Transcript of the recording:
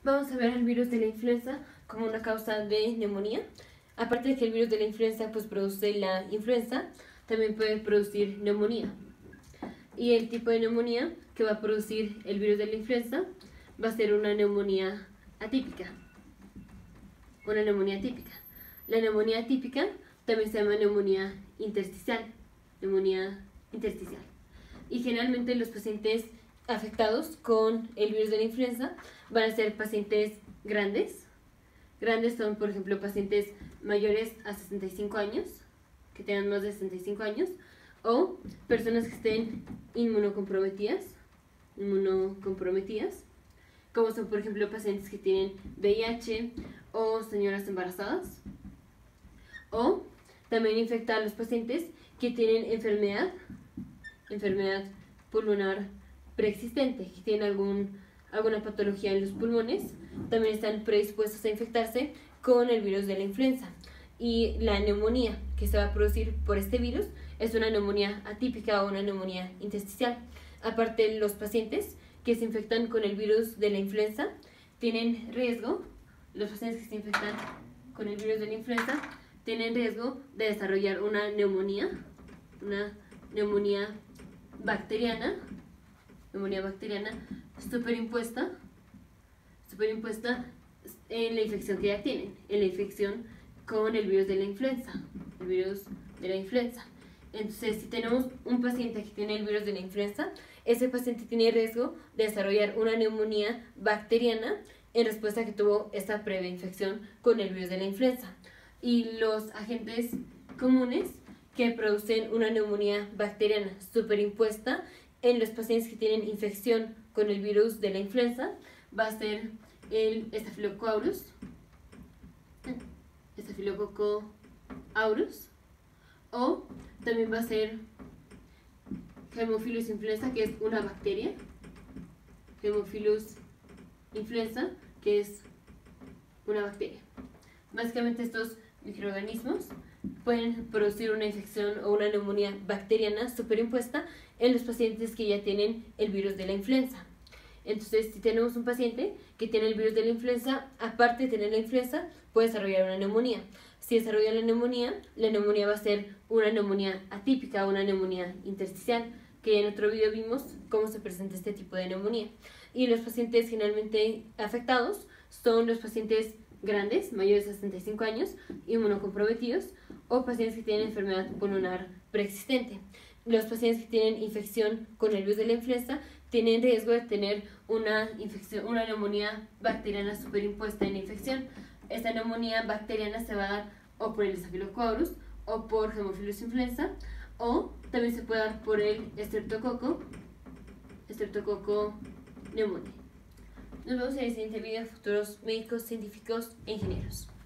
Vamos a ver el virus de la influenza como una causa de neumonía. Aparte de que el virus de la influenza produce la influenza, también puede producir neumonía. Y el tipo de neumonía que va a producir el virus de la influenza va a ser una neumonía atípica. La neumonía atípica también se llama neumonía intersticial. Y generalmente los pacientes afectados con el virus de la influenza van a ser pacientes grandes. Grandes son, por ejemplo, pacientes mayores a 65 años, que tengan más de 65 años, o personas que estén inmunocomprometidas, como son, por ejemplo, pacientes que tienen VIH o señoras embarazadas. O también infecta a los pacientes que tienen enfermedad pulmonar preexistente, que tienen alguna patología en los pulmones, también están predispuestos a infectarse con el virus de la influenza. Y la neumonía que se va a producir por este virus es una neumonía atípica o una neumonía intersticial. Aparte, los pacientes que se infectan con el virus de la influenza tienen riesgo, de desarrollar una neumonía bacteriana superimpuesta en la infección que ya tienen, en la infección con el virus de la influenza. Entonces, si tenemos un paciente que tiene el virus de la influenza, ese paciente tiene riesgo de desarrollar una neumonía bacteriana en respuesta a que tuvo esta previa infección con el virus de la influenza. Y los agentes comunes que producen una neumonía bacteriana superimpuesta en los pacientes que tienen infección con el virus de la influenza va a ser el Staphylococcus aureus, o también va a ser Haemophilus influenza, que es una bacteria, Básicamente estos microorganismos pueden producir una infección o una neumonía bacteriana superimpuesta en los pacientes que ya tienen el virus de la influenza. Entonces, si tenemos un paciente que tiene el virus de la influenza, aparte de tener la influenza, puede desarrollar una neumonía. Si desarrolla la neumonía va a ser una neumonía atípica o una neumonía intersticial, que en otro video vimos cómo se presenta este tipo de neumonía. Y los pacientes generalmente afectados son los pacientes grandes, mayores de 65 años, inmunocomprometidos, o pacientes que tienen enfermedad pulmonar preexistente. Los pacientes que tienen infección con el virus de la influenza tienen riesgo de tener una neumonía bacteriana superimpuesta en la infección. Esta neumonía bacteriana se va a dar o por el Staphylococcus aureus o por Haemophilus influenza, o también se puede dar por el Streptococcus pneumoniae. Nos vemos en el siguiente video, futuros médicos, científicos e ingenieros.